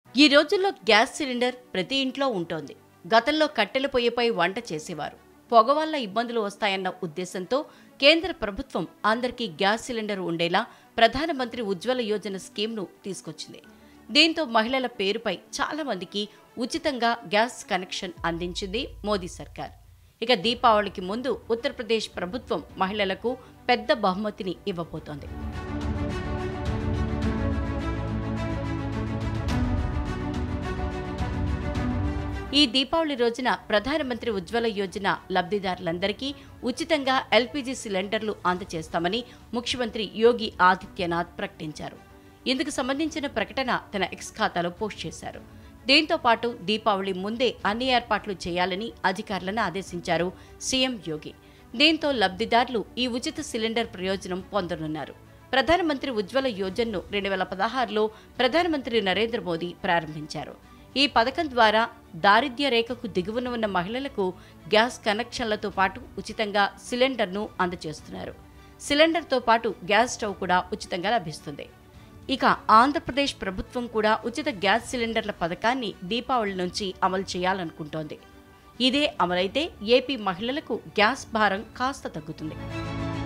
ఈ రోజుల్లో gas cylinder ప్రతి ఇంట్లో ఉంటోంది. గతంలో కట్టెల పొయ్యిపై వంట చేసేవారు. పొగ వల్ల ఇబ్బందులు వస్తాయన్న ఉద్దేశంతో కేంద్ర ప్రభుత్వం అందరికీ గ్యాస్ సిలిండర్ ఉండేలా ప్రధానమంత్రి ఉజ్వల యోజన స్కీమ్ను తీసుకొచ్చింది. దీంతో మహిళల పేరుపై చాలా మందికి ఉచితంగా గ్యాస్ కనెక్షన్ అందించింది మోదీ సర్కార్. ఇక దీపావళికి ముందు ఉత్తరప్రదేశ్ ప్రభుత్వం మహిళలకు పెద్ద బహుమతిని ఇవ్వబోతోంది. ఈ దీపావళి రోజున ప్రధానమంత్రి ఉజ్వల యోజన లబ్ధిదారులందరికీ ఉచితంగా ఎల్పీజీ సిలిండర్లు అందజేస్తామని ముఖ్యమంత్రి యోగి ఆదిత్యనాథ్ ప్రకటించారు. ఇందుకు సంబంధించిన ప్రకటన తన ఎక్స్ ఖాతాలో పోస్ట్ చేశారు. దీంతో పాటు దీపావళి ముందే అన్ని ఏర్పాట్లు చేయాలని అధికారులను ఆదేశించారు సీఎం యోగి. దీంతో లబ్ధిదారులు ఈ ఉచిత సిలిండర్ ప్రయోజనం పొందనున్నారు. ప్రధానమంత్రి ఉజ్వల యోజనను 2016లో ప్రధానమంత్రి నరేంద్ర మోదీ ప్రారంభించారు. ఈ పథకం ద్వారా దారిద్ర్య రేఖకు దిగువన ఉన్న మహిళలకు గ్యాస్ కనెక్షన్లతో పాటు ఉచితంగా సిలిండర్ను అందజేస్తున్నారు. సిలిండర్తో పాటు గ్యాస్ స్టవ్ కూడా ఉచితంగా లభిస్తుంది. ఇక ఆంధ్రప్రదేశ్ ప్రభుత్వం కూడా ఉచిత గ్యాస్ సిలిండర్ల పథకాన్ని దీపావళి నుంచి అమలు చేయాలనుకుంటోంది. ఇదే అమలైతే ఏపీ మహిళలకు గ్యాస్ భారం కాస్త తగ్గుతుంది.